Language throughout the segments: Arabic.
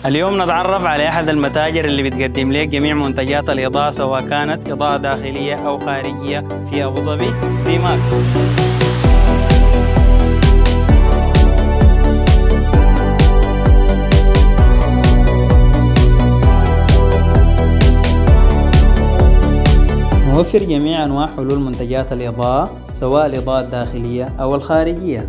اليوم نتعرف على أحد المتاجر اللي بتقدم لك جميع منتجات الإضاءة سواء كانت إضاءة داخلية أو خارجية في أبو ظبي في ماكس. نوفر جميع أنواع حلول منتجات الإضاءة سواء الإضاءة الداخلية أو الخارجية.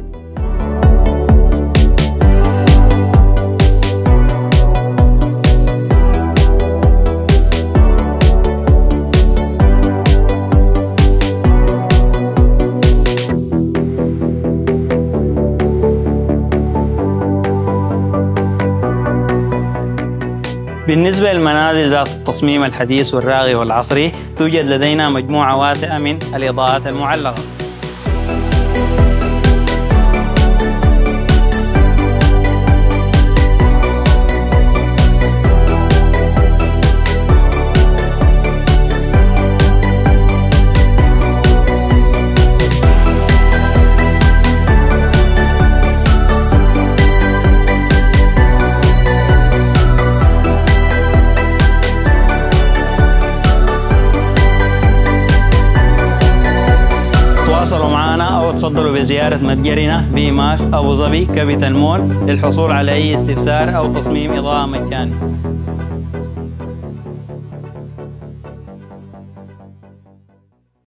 بالنسبة للمنازل ذات التصميم الحديث والراقي والعصري، توجد لدينا مجموعة واسعة من الإضاءات المعلقة. تواصلوا معنا أو تفضلوا بزيارة متجرنا بماكس أبو ظبي كابيتال مول للحصول على أي استفسار أو تصميم إضاءة مجاني.